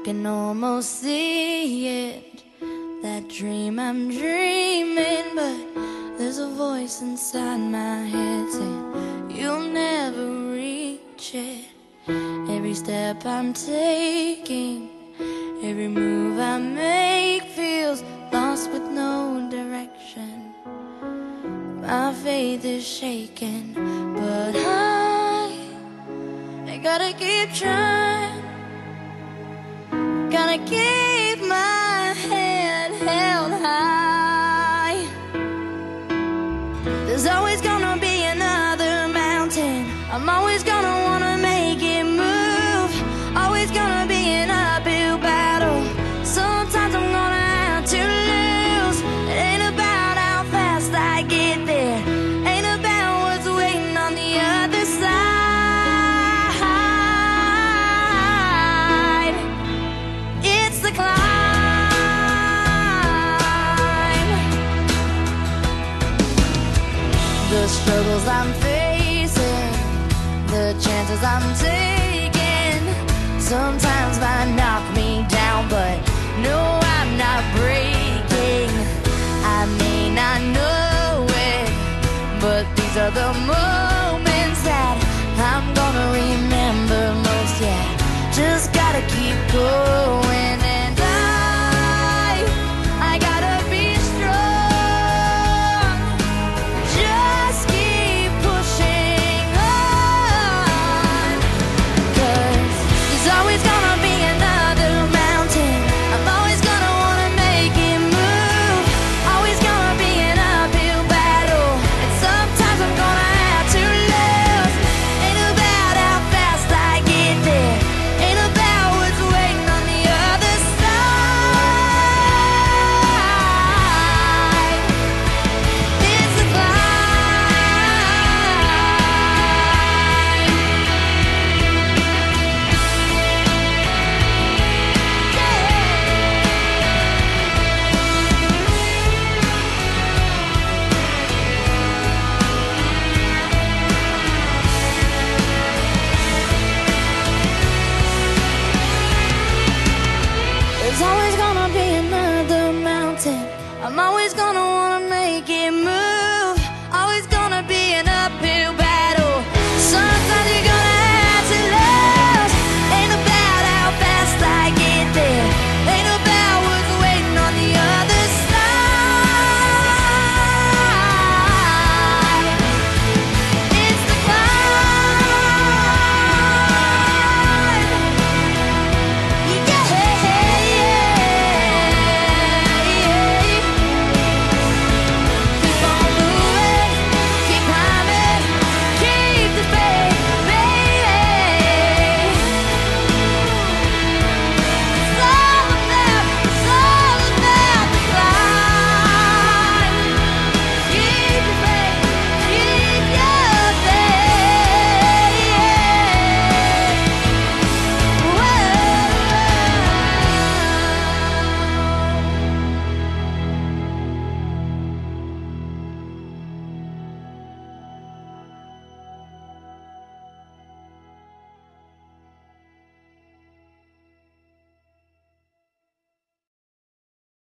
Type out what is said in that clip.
can almost see it, that dream I'm dreaming, but there's a voice inside my head saying you'll never reach it. Every step I'm taking, every move I make feels lost with no direction. My faith is shaking, but I gotta keep trying. Gotta keep my head held high. There's always gonna be another mountain. I'm always gonna wanna make it move. Always gonna be an uphill battle. Sometimes I'm gonna have to lose. It ain't about how fast I get there, ain't about what's waiting on the other side. It's the climb. The struggles I'm facing, the chances I'm taking, sometimes might knock me down, but no, I'm not breaking. I may not know it, but these are the moments that I'm gonna remember most. Yeah, just gotta keep going.